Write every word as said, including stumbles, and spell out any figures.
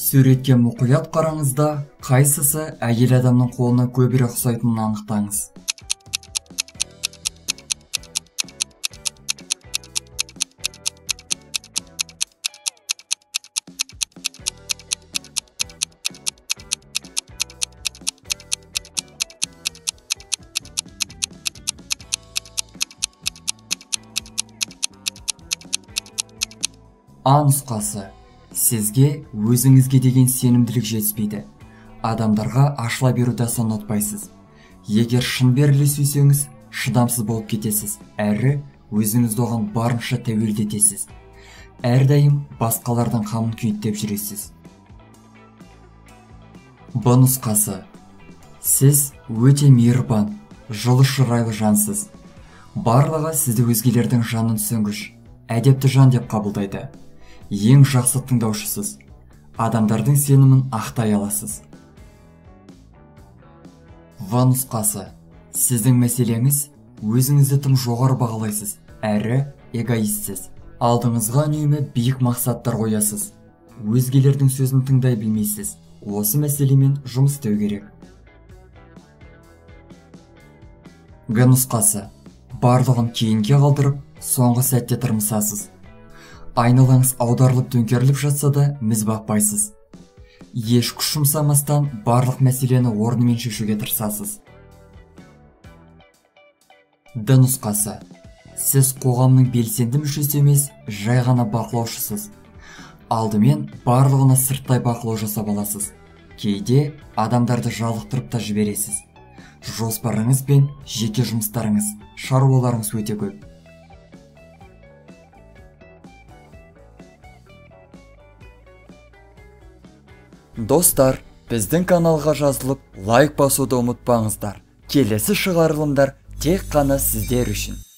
Суретке мұқият қараңызда, қайсысы әйел адамның қолына көбірек ұқсайтынын анықтаңыз. А нұсқасы. Сізге өзіңізге деген сенімділік жетіспейді. Адамдарға ашыла беруді аса ұнатпайсыз. Егер шын беріле сүйсеңіз, шыдамсыз болып кетесіз, әрі өзіңізді оған барынша тәуелдетесіз. Әрдайым басқалардың қамын күйттеп жүресіз. Б нұсқасы. Сіз өте мейірбан, жылы шырайлы жансыз. Барлығы сізді өзгелердің жанын түсінгіш, әдепті жан деп қабылдайды. Ең жақсы тыңдаушысыз. Адамдардың сенімін ақтай аласыз. В нұсқасы. Сіздің мәселеңіз өзіңізді тым жоғары бағалайсыз, әрі эгоистсіз. Алдыңызға үнемі биік мақсаттар қоясыз. Өзгелердің сөзін тыңдай білмейсіз. Осы мәселемен жұмыс істеу керек. Г нұсқасы. Барлығын кейінге қалдырып, соңғы сәтте тырмысасыз. Айналаңыз аударылып төңкеріліп жатса да, міз бақпайсыз. Еш күш жұмсамастан барлық мәселені орнымен шешуге тырысасыз. Д нұсқасы. Сіз қоғамның белсенді мүшесі емес, жай ғана бақылаушысыз. Алдымен барлығына сырттай бақылау жасап аласыз. Кейде адамдарды жалықтырып та жібересіз. Жоспарыңыз бен жеке жұмыстарыңыз, шаруаларыңыз өте көп. Достар, біздің каналға жазылып, лайк басуды ұмытпаңыздар. Келесі шығарылымдар тек қана сіздер үшін.